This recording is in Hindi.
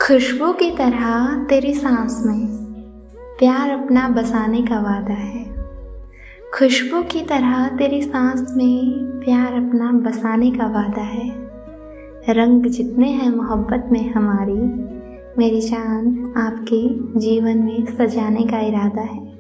खुशबू की तरह तेरी सांस में प्यार अपना बसाने का वादा है। खुशबू की तरह तेरी सांस में प्यार अपना बसाने का वादा है। रंग जितने हैं मोहब्बत में हमारी, मेरी जान आपके जीवन में सजाने का इरादा है।